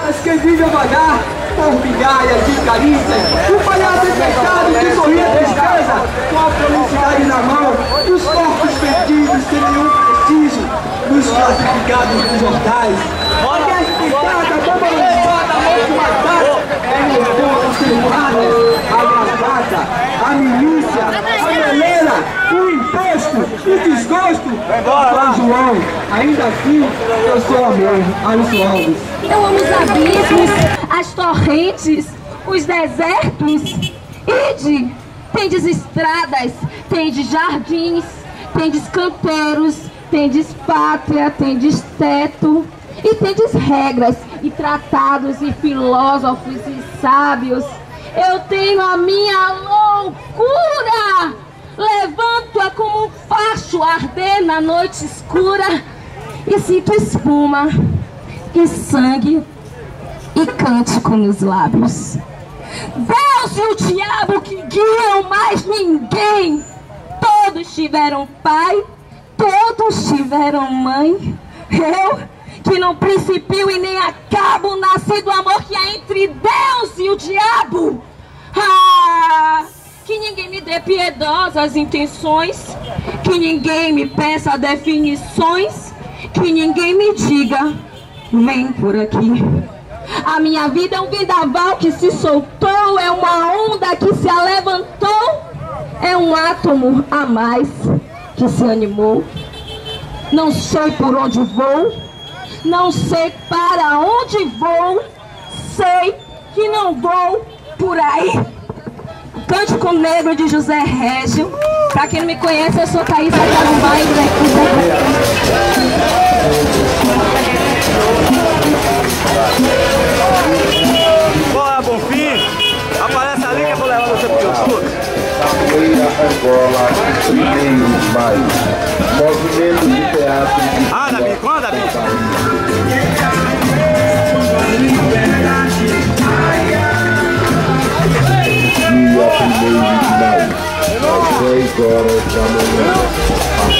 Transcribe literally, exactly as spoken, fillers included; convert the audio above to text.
Mas quem vive a vagar por migalhas de carícias, o palhaço infectado que sorria a tristeza, com a felicidade na mão, dos corpos perdidos sem nenhum prestígio, nos classificados dos jornais. A guerra pintada, a bomba lançada, a mão de matar, é o povo circulado, a bravata, a milícia, a meleira, o imposto, o desgosto. São João, ainda assim, eu sou amor, Alisson Alves. Eu amo os abismos, as torrentes, os desertos. Ide, tendes estradas, tendes jardins, tendes canteiros, tendes pátria, tendes teto, e tendes regras, e tratados, e filósofos, e sábios. Eu tenho a minha loucura, levanto-a como um facho arder na noite escura, e sinto espuma, e sangue, e cântico nos lábios. Deus e o diabo que guiam mais ninguém. Todos tiveram pai, todos tiveram mãe. Eu, que não principio e nem acabo, nasci do amor que há entre Deus e o diabo. Ah, que ninguém me dê piedosas intenções, que ninguém me peça definições, que ninguém me diga, vem por aqui. A minha vida é um vendaval que se soltou, é uma onda que se alevantou, é um átomo a mais que se animou. Não sei por onde vou, não sei para onde vou, sei que não vou por aí. Cântico Negro de José Régio. Pra quem não me conhece, eu sou Thaís Acarambá e Bora, Bonfim! Aparece ali que eu vou levar você pro YouTube. Capoeira Angola, primeiro de maio. Movimento de teatro. Ah, Davi, quando, Davi? Dia primeiro de maio, às dez horas da manhã.